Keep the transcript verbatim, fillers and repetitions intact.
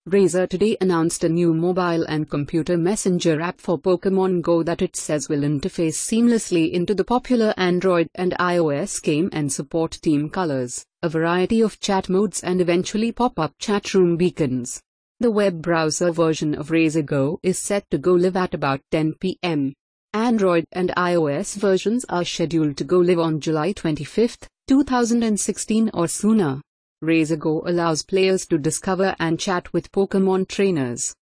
Razer today announced a new mobile and computer messenger app for Pokémon Go that it says will interface seamlessly into the popular Android and iOS game and support team colors, a variety of chat modes and eventually pop-up chat room beacons. The web browser version of Razer Go is set to go live at about ten p m Android and iOS versions are scheduled to go live on July twenty-fifth, two thousand sixteen or sooner. Razer Go allows players to discover and chat with Pokémon trainers.